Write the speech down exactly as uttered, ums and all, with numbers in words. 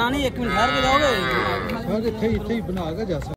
नहीं, एक मिनट ठहर के जाओगे। इत्थे इत्थे ही बना के जा